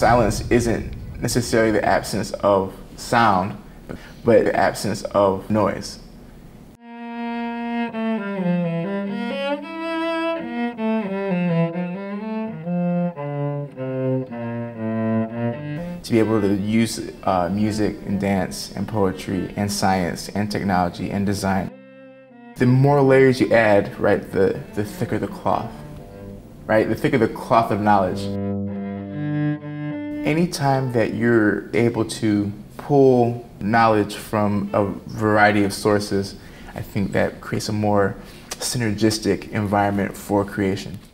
Silence isn't necessarily the absence of sound, but the absence of noise. To be able to use music and dance and poetry and science and technology and design. The more layers you add, right, the thicker the cloth, right? The thicker the cloth of knowledge. Anytime that you're able to pull knowledge from a variety of sources, I think that creates a more synergistic environment for creation.